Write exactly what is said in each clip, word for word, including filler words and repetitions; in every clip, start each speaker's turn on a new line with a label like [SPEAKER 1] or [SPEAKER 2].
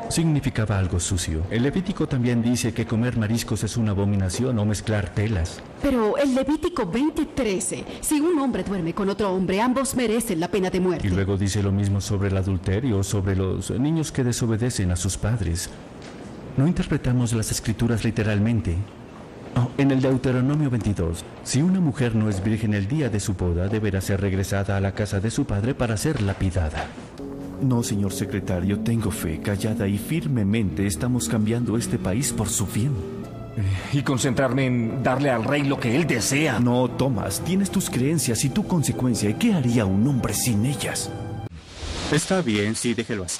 [SPEAKER 1] Significaba algo sucio. El Levítico también dice que comer mariscos es una abominación o mezclar telas.
[SPEAKER 2] Pero el Levítico veinte trece, si un hombre duerme con otro hombre, ambos merecen la pena de muerte.
[SPEAKER 1] Y luego dice lo mismo sobre el adulterio, sobre los niños que desobedecen a sus padres. No interpretamos las escrituras literalmente. Oh, en el Deuteronomio veintidós, si una mujer no es virgen el día de su boda, deberá ser regresada a la casa de su padre para ser lapidada. No, señor secretario, tengo fe. Callada y firmemente estamos cambiando este país por su bien.
[SPEAKER 3] Y concentrarme en darle al rey lo que él desea.
[SPEAKER 1] No, Thomas, tienes tus creencias y tu consecuencia. ¿Y qué haría un hombre sin ellas?
[SPEAKER 4] Está bien, sí, déjelo así.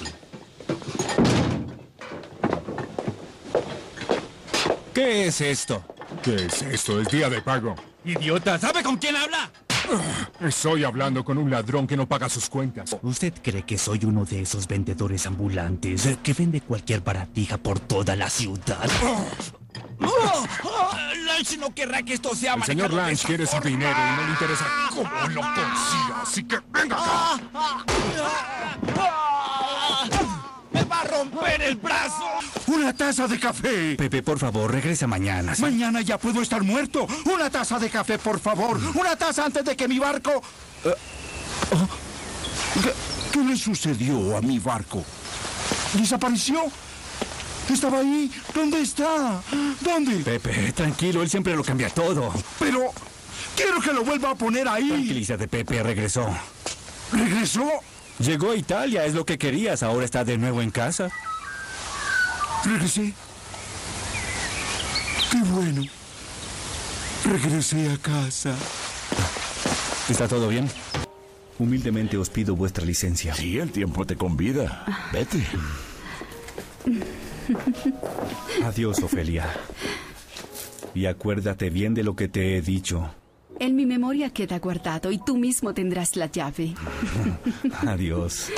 [SPEAKER 5] ¿Qué es esto?
[SPEAKER 6] ¿Qué es esto? Es día de pago.
[SPEAKER 5] ¡Idiota! ¿Sabe con quién habla?
[SPEAKER 6] Estoy hablando con un ladrón que no paga sus cuentas.
[SPEAKER 4] ¿Usted cree que soy uno de esos vendedores ambulantes que vende cualquier baratija por toda la ciudad?
[SPEAKER 5] Lange no querrá que esto sea
[SPEAKER 6] El señor Lange quiere su dinero y no le interesa cómo lo consiga, así que venga acá.
[SPEAKER 5] ¡Me va a romper el brazo!
[SPEAKER 7] ¡Una taza de café!
[SPEAKER 4] Pepe, por favor, regresa mañana. ¿sí?
[SPEAKER 7] Mañana ya puedo estar muerto. ¡Una taza de café, por favor! ¡Una taza antes de que mi barco... Uh, uh, ¿qué, ¿Qué le sucedió a mi barco? ¿Desapareció? ¿Estaba ahí? ¿Dónde está? ¿Dónde?
[SPEAKER 4] Pepe, tranquilo, él siempre lo cambia todo.
[SPEAKER 7] Pero... quiero que lo vuelva a poner ahí.
[SPEAKER 4] Tranquilízate, Pepe, regresó.
[SPEAKER 7] ¿Regresó?
[SPEAKER 4] Llegó a Italia, es lo que querías. Ahora está de nuevo en casa.
[SPEAKER 7] Regresé. Qué bueno. Regresé a casa.
[SPEAKER 4] ¿Está todo bien?
[SPEAKER 1] Humildemente os pido vuestra licencia.
[SPEAKER 7] Sí, el tiempo te convida. Vete.
[SPEAKER 1] Adiós, Ofelia. Y acuérdate bien de lo que te he dicho.
[SPEAKER 2] En mi memoria queda guardado y tú mismo tendrás la llave.
[SPEAKER 1] Adiós.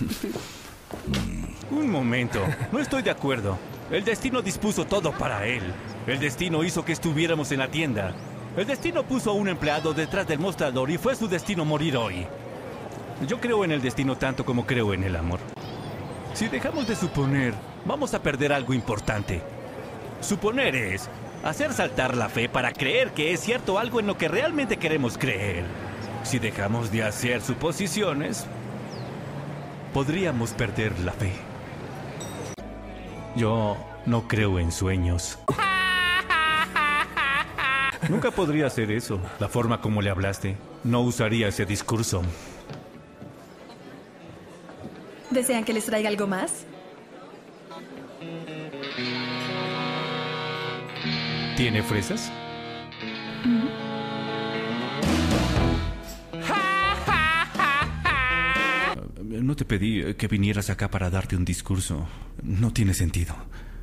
[SPEAKER 8] Un momento, no estoy de acuerdo. El destino dispuso todo para él. El destino hizo que estuviéramos en la tienda. El destino puso a un empleado detrás del mostrador y fue su destino morir hoy. Yo creo en el destino tanto como creo en el amor. Si dejamos de suponer, vamos a perder algo importante. Suponer es hacer saltar la fe para creer que es cierto algo en lo que realmente queremos creer. Si dejamos de hacer suposiciones, podríamos perder la fe. Yo no creo en sueños. Nunca podría hacer eso. La forma como le hablaste, no usaría ese discurso.
[SPEAKER 9] ¿Desean que les traiga algo más?
[SPEAKER 8] ¿Tiene fresas?
[SPEAKER 9] ¿Mm?
[SPEAKER 1] No te pedí que vinieras acá para darte un discurso. No tiene sentido.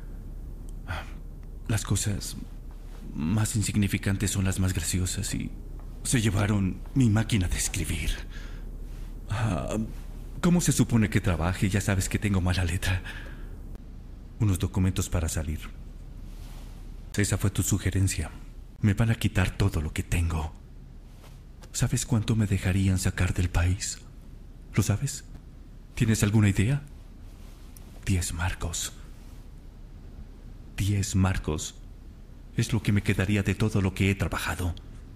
[SPEAKER 1] Las cosas más insignificantes son las más graciosas y se llevaron mi máquina de escribir. ¿Cómo se supone que trabaje? Ya sabes que tengo mala letra. Unos documentos para salir. Esa fue tu sugerencia. Me van a quitar todo lo que tengo. ¿Sabes cuánto me dejarían sacar del país? ¿Lo sabes? ¿Tienes alguna idea? Diez marcos. Diez marcos. Es lo que me quedaría de todo lo que he trabajado.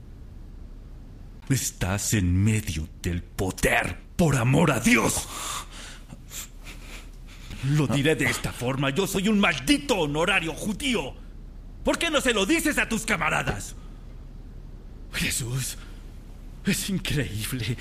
[SPEAKER 1] Estás en medio del poder, por amor a Dios. Lo diré de esta forma. Yo soy un maldito honorario judío. ¿Por qué no se lo dices a tus camaradas? Jesús, es increíble.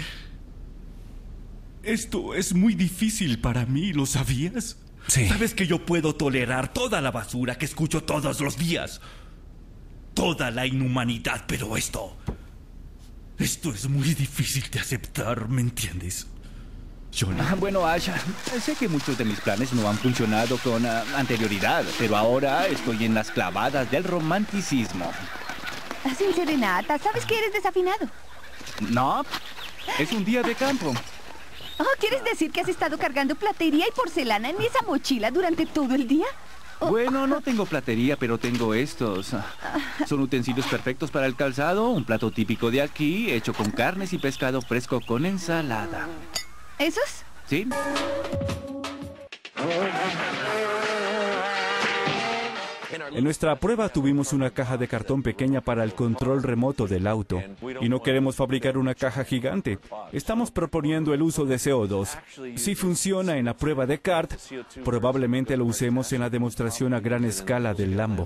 [SPEAKER 1] Esto es muy difícil para mí, ¿lo sabías?
[SPEAKER 4] Sí.
[SPEAKER 1] ¿Sabes que yo puedo tolerar toda la basura que escucho todos los días? Toda la inhumanidad, pero esto... Esto es muy difícil de aceptar, ¿me entiendes? Johnny.
[SPEAKER 10] Ah, bueno, Ash, sé que muchos de mis planes no han funcionado con uh, anterioridad, pero ahora estoy en las clavadas del romanticismo.
[SPEAKER 11] Sin serenata, ¿sabes que eres desafinado?
[SPEAKER 10] No, es un día de campo.
[SPEAKER 11] Oh, ¿quieres decir que has estado cargando platería y porcelana en esa mochila durante todo el día?
[SPEAKER 10] Bueno, no tengo platería, pero tengo estos. Son utensilios perfectos para el calzado, un plato típico de aquí, hecho con carnes y pescado fresco con ensalada.
[SPEAKER 11] ¿Esos?
[SPEAKER 10] Sí.
[SPEAKER 8] En nuestra prueba tuvimos una caja de cartón pequeña para el control remoto del auto. Y no queremos fabricar una caja gigante. Estamos proponiendo el uso de C O dos. Si funciona en la prueba de kart, probablemente lo usemos en la demostración a gran escala del Lambo.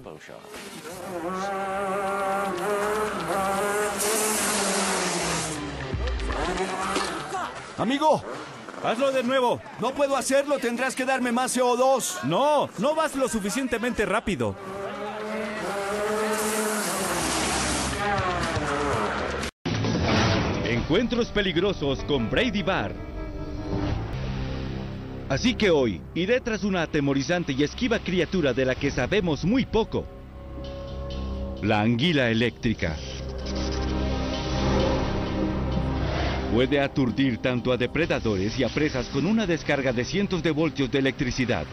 [SPEAKER 12] Amigo,
[SPEAKER 8] hazlo de nuevo.
[SPEAKER 12] No puedo hacerlo, tendrás que darme más C O dos.
[SPEAKER 8] No, no vas lo suficientemente rápido.
[SPEAKER 13] Encuentros peligrosos con Brady Barr. Así que hoy iré tras una atemorizante y esquiva criatura de la que sabemos muy poco. La anguila eléctrica. Puede aturdir tanto a depredadores y a presas con una descarga de cientos de voltios de electricidad.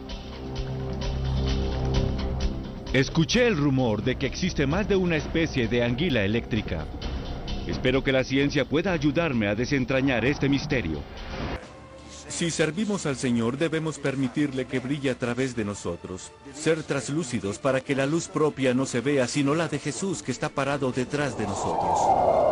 [SPEAKER 13] Escuché el rumor de que existe más de una especie de anguila eléctrica. Espero que la ciencia pueda ayudarme a desentrañar este misterio.
[SPEAKER 8] Si servimos al Señor, debemos permitirle que brille a través de nosotros. Ser traslúcidos para que la luz propia no se vea, sino la de Jesús que está parado detrás de nosotros.